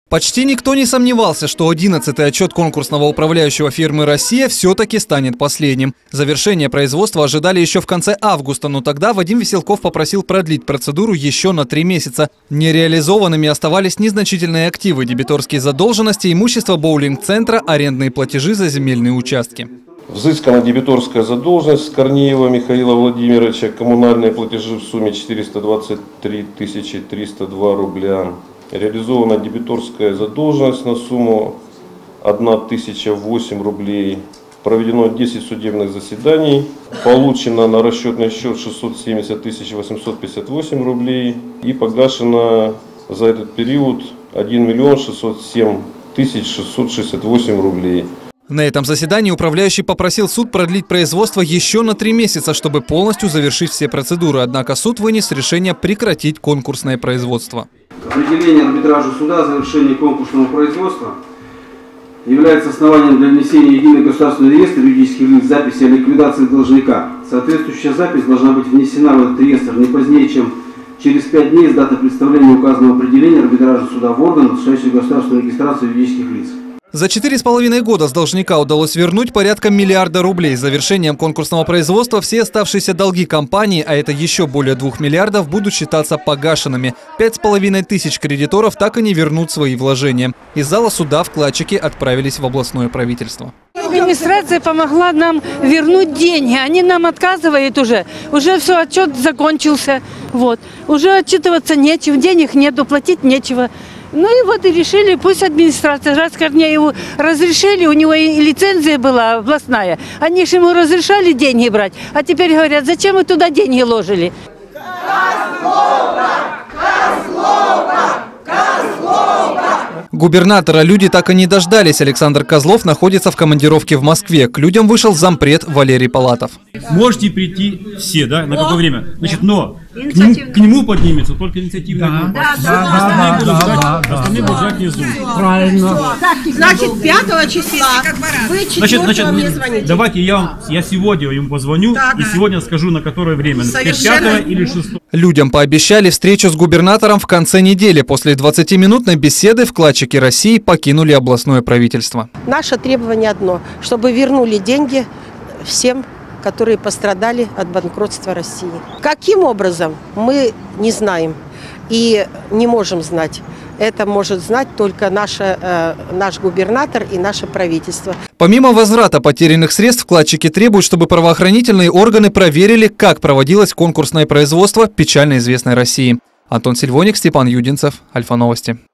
Почти никто не сомневался, что 11-й отчет конкурсного управляющего фирмы «Россия» все-таки станет последним. Завершение производства ожидали еще в конце августа, но тогда Вадим Веселков попросил продлить процедуру еще на 3 месяца. Нереализованными оставались незначительные активы, дебиторские задолженности, имущество боулинг-центра, арендные платежи за земельные участки. Взыскана дебиторская задолженность Корнеева Михаила Владимировича, коммунальные платежи в сумме 423 302 рубля. Реализована дебиторская задолженность на сумму 1008 рублей. Проведено 10 судебных заседаний. Получено на расчетный счет 670 858 рублей. И погашено за этот период 1 607 668 рублей. На этом заседании управляющий попросил суд продлить производство еще на 3 месяца, чтобы полностью завершить все процедуры. Однако суд вынес решение прекратить конкурсное производство. Определение арбитража суда о завершении конкурсного производства является основанием для внесения в единый государственный реестр юридических лиц записи о ликвидации должника. Соответствующая запись должна быть внесена в этот реестр не позднее, чем через 5 дней с даты представления указанного определения арбитража суда в орган, осуществляющий государственную регистрацию юридических лиц. За 4,5 года с должника удалось вернуть порядка миллиарда рублей. С завершением конкурсного производства все оставшиеся долги компании, а это еще более 2 миллиардов, будут считаться погашенными. 5500 кредиторов так и не вернут свои вложения. Из зала суда вкладчики отправились в областное правительство. Администрация помогла нам вернуть деньги. Они нам отказывают уже. Уже все, отчет закончился. Вот. Уже отчитываться нечего, денег нету, платить нечего. Ну и вот и решили, пусть администрация, раз Корнееву разрешили, у него и лицензия была областная, они же ему разрешали деньги брать, а теперь говорят, зачем вы туда деньги ложили? Губернатора люди так и не дождались. Александр Козлов находится в командировке в Москве. К людям вышел зампред Валерий Палатов. Можете прийти все, да, на какое время? Значит, но к нему поднимется только инициативная группа. Остальные будут ждать внизу. Правильно. Значит, 5 числа вы 4 мне звоните. Давайте я сегодня ему позвоню и сегодня скажу, на которое время. 5 или 6. Людям пообещали встречу с губернатором в конце недели. После 20-минутной беседы вкладчики России покинули областное правительство. Наше требование одно, чтобы вернули деньги всем, которые пострадали от банкротства России. Каким образом, мы не знаем и не можем знать. Это может знать только наш губернатор и наше правительство. Помимо возврата потерянных средств, вкладчики требуют, чтобы правоохранительные органы проверили, как проводилось конкурсное производство печально известной России. Антон Сильвоник, Степан Юдинцев, Альфа Новости.